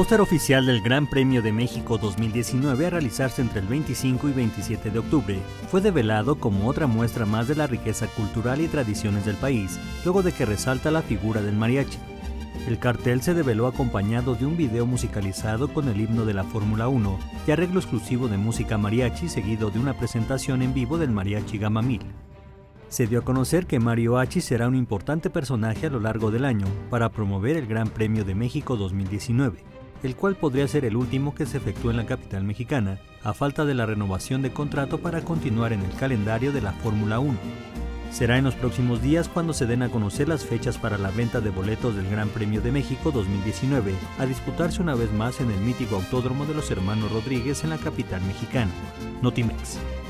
póster oficial del Gran Premio de México 2019 a realizarse entre el 25 y 27 de octubre fue develado como otra muestra más de la riqueza cultural y tradiciones del país, luego de que resalta la figura del mariachi. El cartel se develó acompañado de un video musicalizado con el himno de la Fórmula 1 y arreglo exclusivo de música mariachi, seguido de una presentación en vivo del Mariachi Gama 1000. Se dio a conocer que Mario H será un importante personaje a lo largo del año para promover el Gran Premio de México 2019, el cual podría ser el último que se efectúe en la capital mexicana, a falta de la renovación de contrato para continuar en el calendario de la Fórmula 1. Será en los próximos días cuando se den a conocer las fechas para la venta de boletos del Gran Premio de México 2019, a disputarse una vez más en el mítico Autódromo de los Hermanos Rodríguez en la capital mexicana. Notimex.